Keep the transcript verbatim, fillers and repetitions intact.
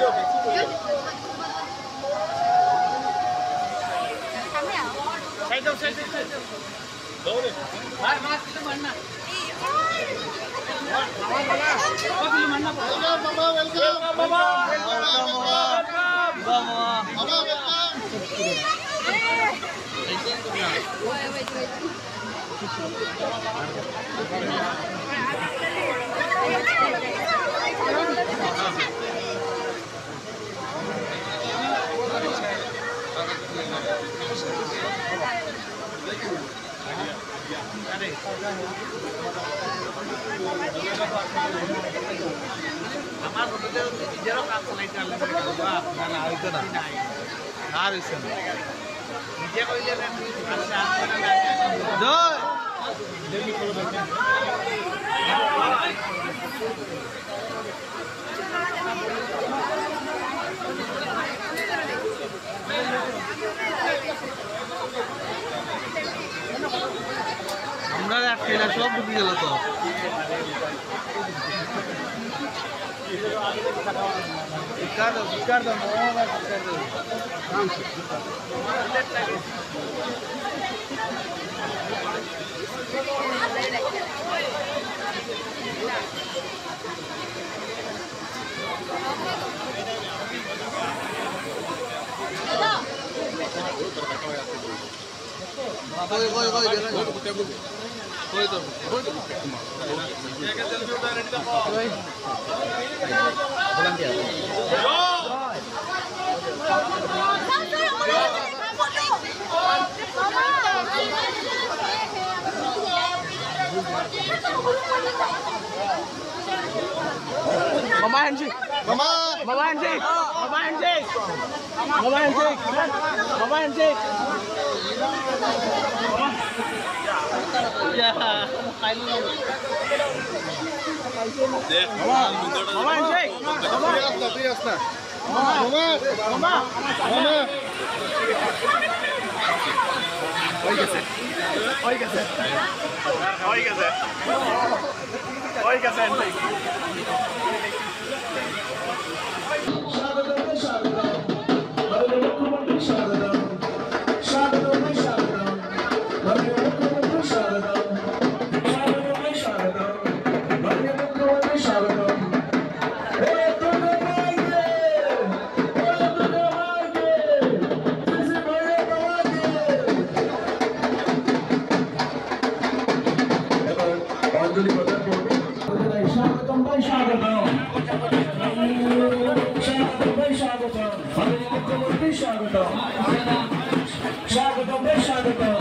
Say đâu, say, say, say. Đâu đi. Vai, mas kita mana? Mama, mama. Oh, kita mana? Welcome, mama, welcome. Mama, welcome, welcome. Mama. Mama, welcome. Wait, wait, wait. আমার বন্ধুদের নিজেরও কাজ চালাইতে পারলে না না হইতো না আর হইছে না নিজে কইলে না আচ্ছা জয় দেখি করে দেখেন আমরা আটকেলা সব ডুবে গেল তো Ricardo, Ricardo, no, Ricardo. Voy, voy, voy, voy to, voy to. Pulang dia. Mama handshake. Mama. Mama handshake. Mama handshake. Mama handshake. Mama handshake. Ya, kain lu. Mama. Mama handshake. Mama. Biasa, biasa. Mama. Mama. Mama. Oígase. Oígase. Oígase. Oígase. Shagadam, Shagadam.